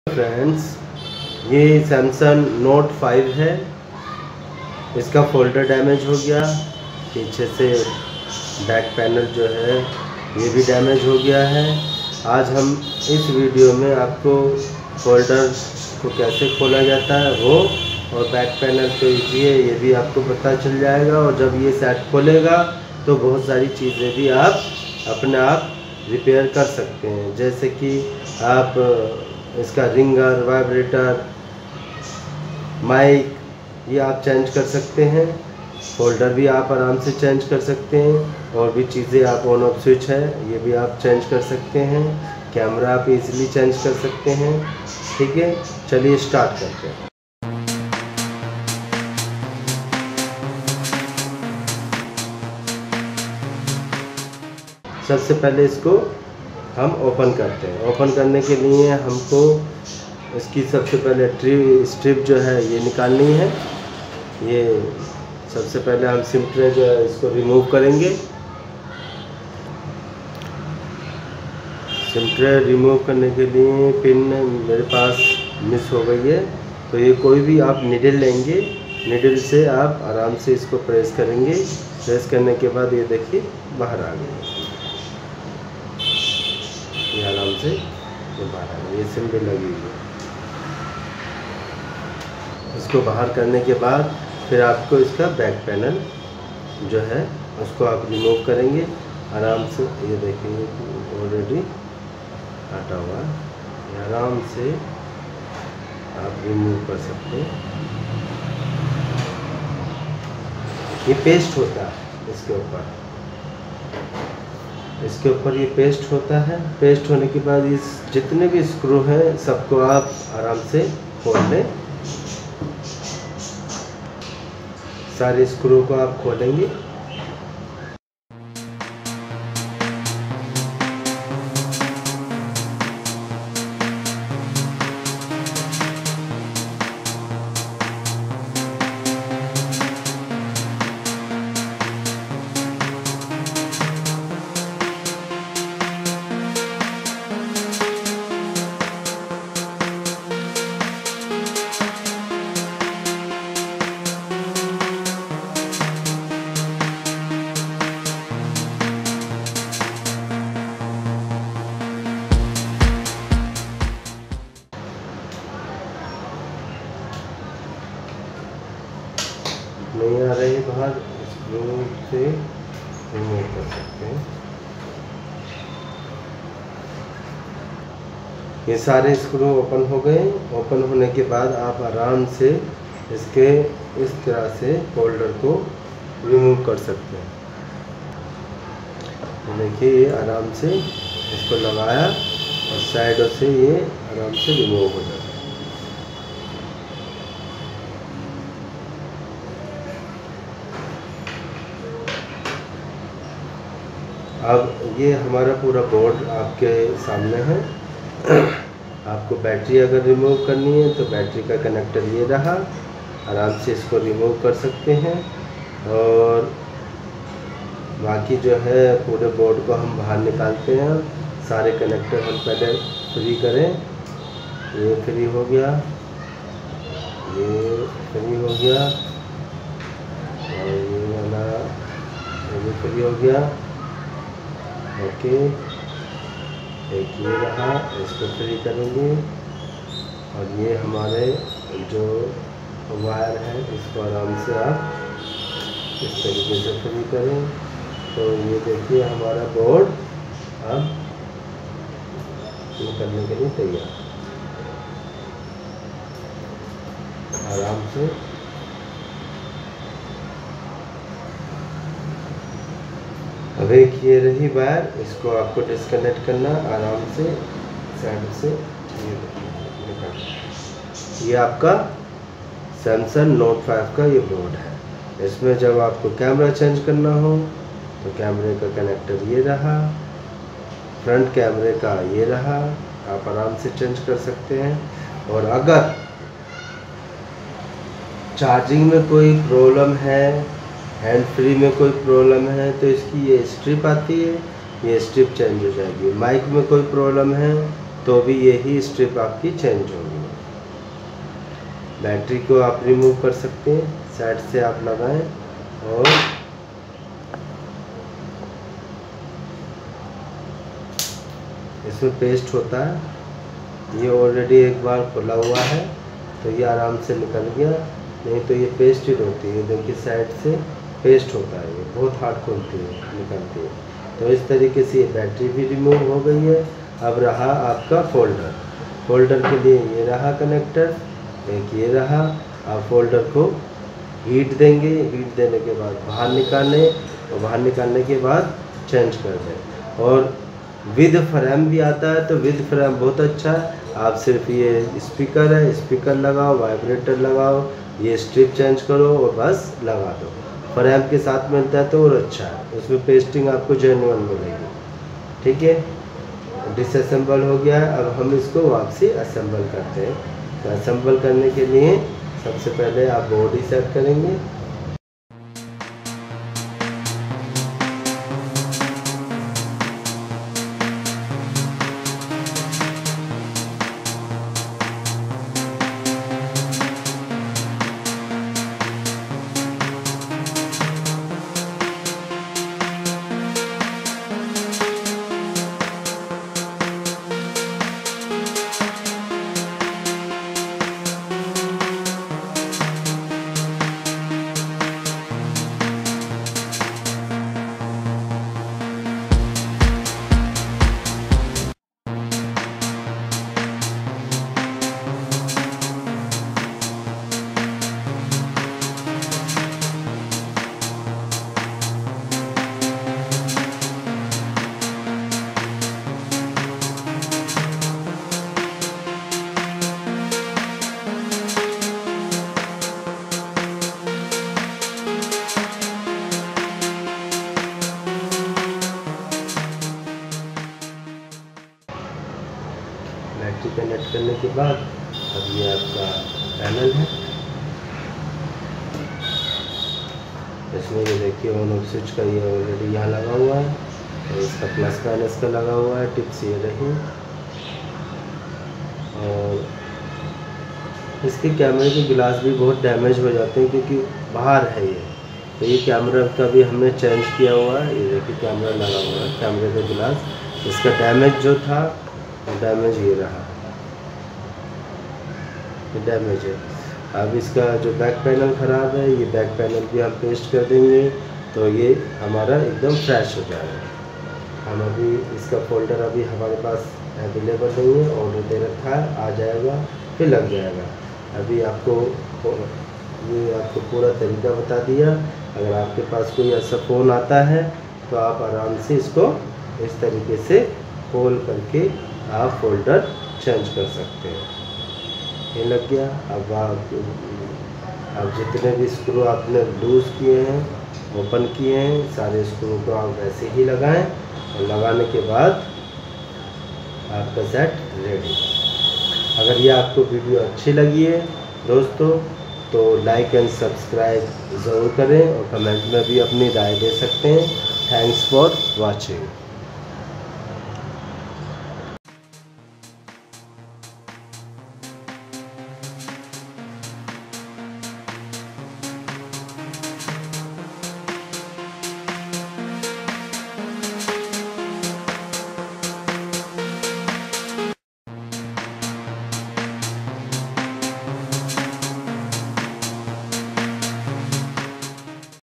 Friends, ये Samsung note 5 है। इसका फोल्डर डैमेज हो गया, पीछे से बैक पैनल जो है ये भी डैमेज हो गया है। आज हम इस वीडियो में आपको फोल्डर को कैसे खोला जाता है वो और बैक पैनल तो ईजी है ये भी आपको पता चल जाएगा। और जब ये सेट खोलेगा तो बहुत सारी चीज़ें भी आप अपने आप रिपेयर कर सकते हैं, जैसे कि आप इसका रिंगर, वाइब्रेटर, माइक ये आप चेंज कर सकते हैं। फोल्डर भी आप आराम से चेंज कर सकते हैं। और भी चीज़ें आप ऑन ऑफ स्विच है ये भी आप चेंज कर सकते हैं। कैमरा आप इजीली चेंज कर सकते हैं। ठीक है, चलिए स्टार्ट करते हैं। सबसे पहले इसको हम ओपन करते हैं। ओपन करने के लिए हमको इसकी सबसे पहले स्ट्रिप जो है ये निकालनी है। ये सबसे पहले हम सिम ट्रे जो है इसको रिमूव करेंगे। सिम ट्रे रिमूव करने के लिए पिन मेरे पास मिस हो गई है, तो ये कोई भी आप निडल लेंगे, निडल से आप आराम से इसको प्रेस करेंगे। प्रेस करने के बाद ये देखिए बाहर आ गई, ये आराम से ये बाहर आ गई, ये सिम भी लगी हुई है। इसको बाहर करने के बाद फिर आपको इसका बैक पैनल जो है उसको आप रिमूव करेंगे आराम से। ये देखिए ऑलरेडी हटा हुआ, ये आराम से आप रिमूव कर सकते हैं। ये पेस्ट होता है इसके ऊपर ये पेस्ट होता है। पेस्ट होने के बाद इस जितने भी स्क्रू हैं सबको आप आराम से खोल लें। सारे स्क्रू को आप खोलेंगे। नहीं आ रही बाहर, स्क्रू से रिमूव कर सकते हैं। ये सारे स्क्रू ओपन हो गए। ओपन होने के बाद आप आराम से इसके इस तरह से फोल्डर को रिमूव कर सकते हैं। देखिए ये आराम से इसको लगाया और साइडों से ये आराम से रिमूव हो जाता है। अब ये हमारा पूरा बोर्ड आपके सामने है। आपको बैटरी अगर रिमूव करनी है तो बैटरी का कनेक्टर ये रहा, आराम से इसको रिमूव कर सकते हैं। और बाकी जो है पूरे बोर्ड को हम बाहर निकालते हैं। सारे कनेक्टर हम पहले फ्री करें। ये फ्री हो गया, ये फ्री हो गया और ये वाला ये भी फ्री हो गया। ओके, एक ये रहा, इसको फ्री करेंगे। और ये हमारे जो वायर है इसको आराम से आप इस तरीके से फ्री करें। तो ये देखिए हमारा बोर्ड अब निकलने के लिए तैयार। आराम से अब एक ये रही वायर, इसको आपको डिस्कनेक्ट करना आराम से साइड से। ये आपका सैमसंग नोट 5 का ये बोर्ड है। इसमें जब आपको कैमरा चेंज करना हो तो कैमरे का कनेक्टर ये रहा, फ्रंट कैमरे का ये रहा, आप आराम से चेंज कर सकते हैं। और अगर चार्जिंग में कोई प्रॉब्लम है, हैंड फ्री में कोई प्रॉब्लम है तो इसकी ये स्ट्रिप आती है, ये स्ट्रिप चेंज हो जाएगी। माइक में कोई प्रॉब्लम है तो भी यही स्ट्रिप आपकी चेंज होगी। बैटरी को आप रिमूव कर सकते हैं, साइड से आप लगाएं और इसमें पेस्ट होता है, ये ऑलरेडी एक बार खुला हुआ है तो ये आराम से निकल गया, नहीं तो ये पेस्टेड होती है, देखिए साइड से पेस्ट होता है, ये बहुत हार्ड खुलती है, निकलती है। तो इस तरीके से ये बैटरी भी रिमूव हो गई है। अब रहा आपका फोल्डर। फोल्डर के लिए ये रहा कनेक्टर, एक ये रहा। आप फोल्डर को हीट देंगे, हीट देने के बाद बाहर निकालें और बाहर निकालने के बाद चेंज कर दें। और विद फ्रेम भी आता है, तो विद फ्रेम बहुत अच्छा है। आप सिर्फ ये स्पीकर है, स्पीकर लगाओ, वाइब्रेटर लगाओ, ये स्ट्रिप चेंज करो और बस लगा दो। फ्रेम के साथ मिलता है तो और अच्छा है, उसमें पेस्टिंग आपको जेन्युइन मिलेगी। ठीक है, डिसअसेंबल हो गया है। अब हम इसको वापसी असेंबल करते हैं। तो असेंबल करने के लिए सबसे पहले आप बॉडी सेट करेंगे। बैटरी कनेक्ट करने के बाद अब ये आपका पैनल है, इसमें ये देखिए ऑन ऑफ स्विच का ये ऑलरेडी यहाँ लगा हुआ है, तो इसका प्लस माइनस का लगा हुआ है, टिप्स ये रही। और इसके कैमरे के गिलास भी बहुत डैमेज हो जाते हैं क्योंकि बाहर है ये, तो ये कैमरा का भी हमने चेंज किया हुआ है। ये देखिए कैमरा लगा हुआ है, कैमरे का गिलास, इसका डैमेज जो था डैमेज ये रहा, ये डैमेज है। अब इसका जो बैक पैनल ख़राब है, ये बैक पैनल भी हम पेस्ट कर देंगे तो ये हमारा एकदम फ्रेश हो जाएगा। हम अभी इसका फोल्डर अभी हमारे पास अवेलेबल नहीं है, ऑर्डर दे रखा है, आ जाएगा फिर लग जाएगा। अभी आपको ये आपको पूरा तरीका बता दिया। अगर आपके पास कोई ऐसा फ़ोन आता है तो आप आराम से इसको इस तरीके से खोल करके आप फोल्डर चेंज कर सकते हैं। ये लग गया। अब जितने भी स्क्रू आपने लूज़ किए हैं, ओपन किए हैं, सारे स्क्रू को आप वैसे ही लगाएं और लगाने के बाद आपका सेट रेडी। अगर ये आपको वीडियो अच्छी लगी है दोस्तों तो लाइक एंड सब्सक्राइब ज़रूर करें और कमेंट में भी अपनी राय दे सकते हैं। Thanks for watching.